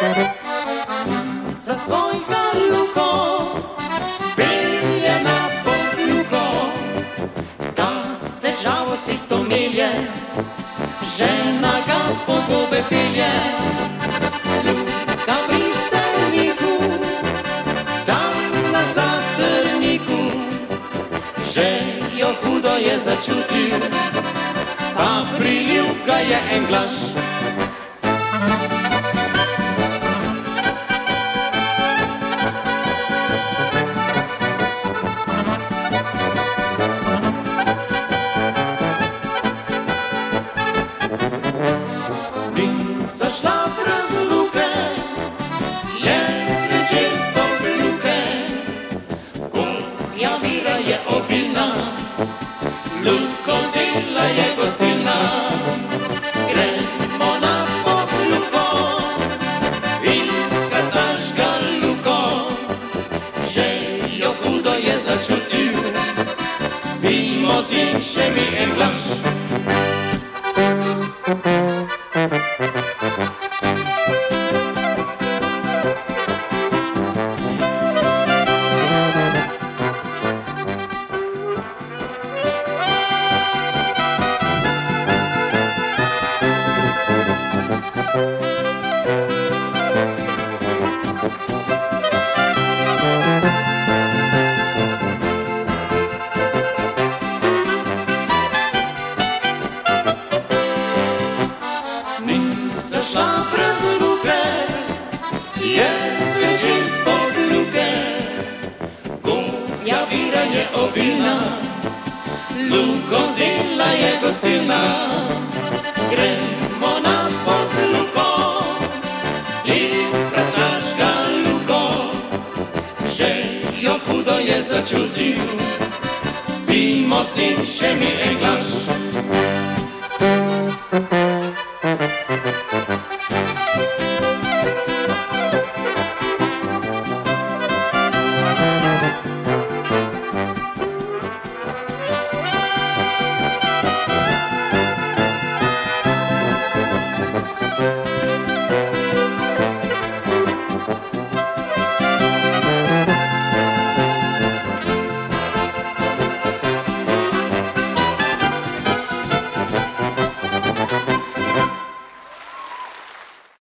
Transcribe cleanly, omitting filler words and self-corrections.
Za svojega Luko pelje na Pokljuko, da s težavo cesto melje, žena ga po gobe pelje. Luka pri Selniku, tam na Zatrniku, že jo hudo je začutil, pa prilil ga je en glas. Princa šla brez Luke, je zvečer z Pokljuke, gumja Mira je obina, Luko vzela je gostilna. Gremo na Pokljuko, iskat našega Luko, že jo hudo je začutil, spimo z njim še mi en glas. Zašla brez Luke, je zvečer z Pokljuke, gumja Mira je obina, Luko vzela je gostilna. Gremo na Pokljuko, iskat našega Luko, že jo hudo je začutil, spimo s njim še mi en glas.